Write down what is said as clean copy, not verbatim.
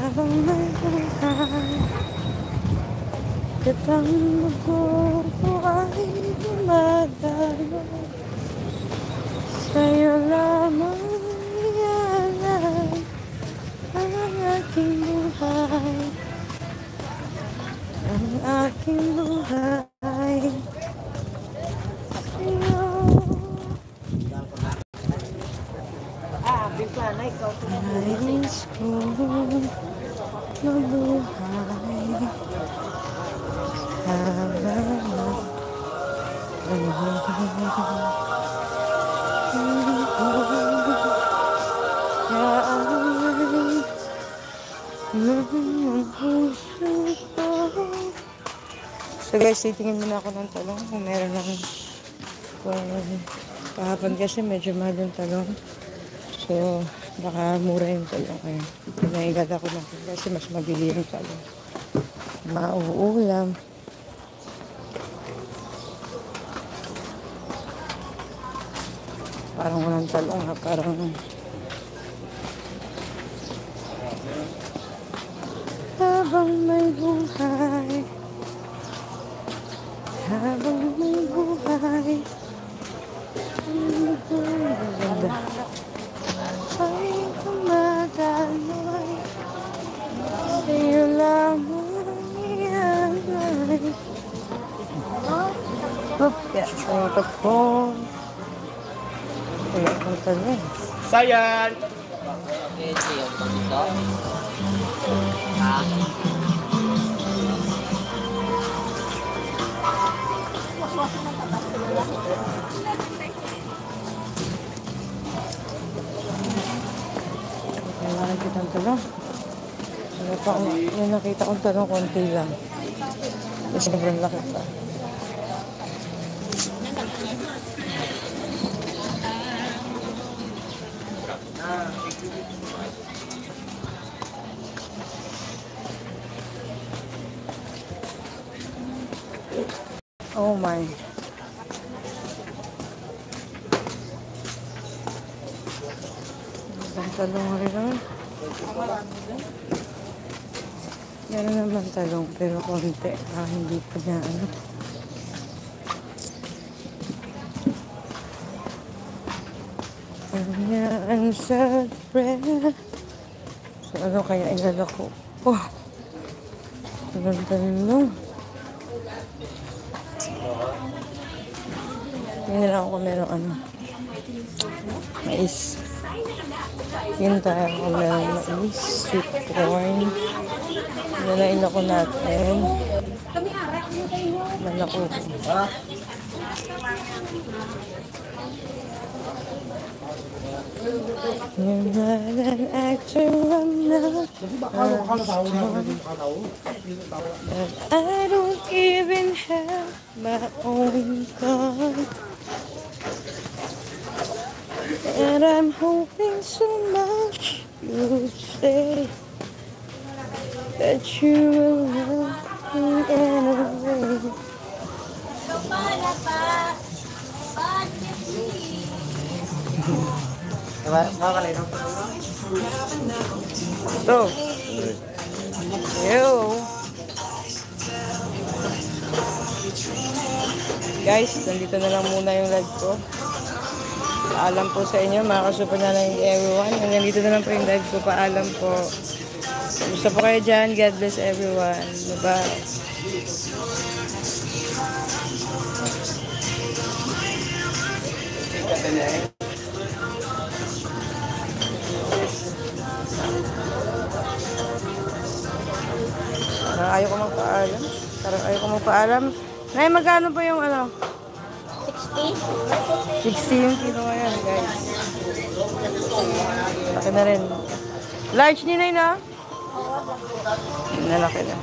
habang may buhay at ang mundo ko ay dumadalo. Sa'yo lamang ialay ang aking buhay, ang aking buhay. Sa'yo nais ko mabuhay habang so guys, titingin muna ako ng talong kung meron lang. Kung kahapon kasi medyo mahal yung talong, so baka mura yung talong. Kaya pinaigat ako na kasi mas mabili yung talong, mauulam. Parang walang talong ha, parang habang may buhay, habang may buhay, ay tumadaloy, sa'yo lamang ialay. Kaya sa ko wala kang talong. Sayan! Kailangan kitang talong. May nakita kong talong, konti lang. Sobrang laki pa. Oh my. Ibang talong rin. Meron naman talong pero konti. Hindi pa niya ano. Ang sad prayer. So ano kaya ilala ko? Oh! Ang talong. Hindi lang ako meron ano. Mais. Yun tayo kung meron mais. Sweet corn. Nalain ako natin. Malako ko. You're not an actor, I'm not. But I don't even have my own car. And I'm hoping so much you'll say that you will love me anyway. So, yo. Guys, nandito na lang muna yung live ko. Paalam po sa inyo, mga kasuper na lang everyone. Hanggang dito na lang po yung live ko. Paalam po. Gusto po kayo dyan. God bless everyone. Bye-bye. Ayaw ko magpaalam. Parang ayaw ko magpaalam. Nay, magkano po yung ano? 60? 60 yung kilo ngayon, guys. Laki na rin. Large ni Nay na? Nalaki na.